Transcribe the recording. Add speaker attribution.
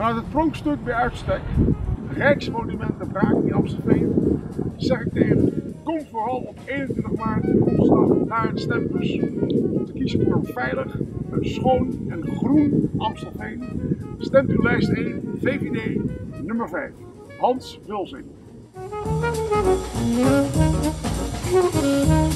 Speaker 1: Vanuit het pronkstuk bij uitstek, Rijksmonument de Braak in Amstelveen, zeg ik tegen u, kom vooral op 21 maart woensdag naar het stembus om te kiezen voor een veilig, een schoon en groen Amstelveen. Stemt u lijst 1, VVD, nummer 5, Hans Wulsing.